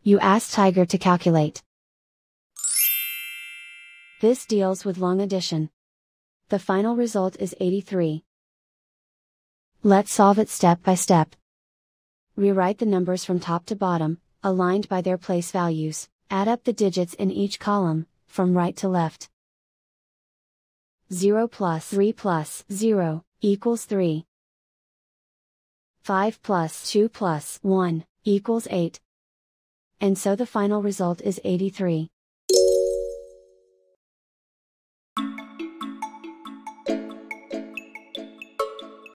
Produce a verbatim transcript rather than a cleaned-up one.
You ask Tiger to calculate. This deals with long addition. The final result is eighty-three. Let's solve it step by step. Rewrite the numbers from top to bottom, aligned by their place values. Add up the digits in each column, from right to left. zero plus three plus zero, equals three. five plus two plus one, equals eight. And so the final result is eighty-three.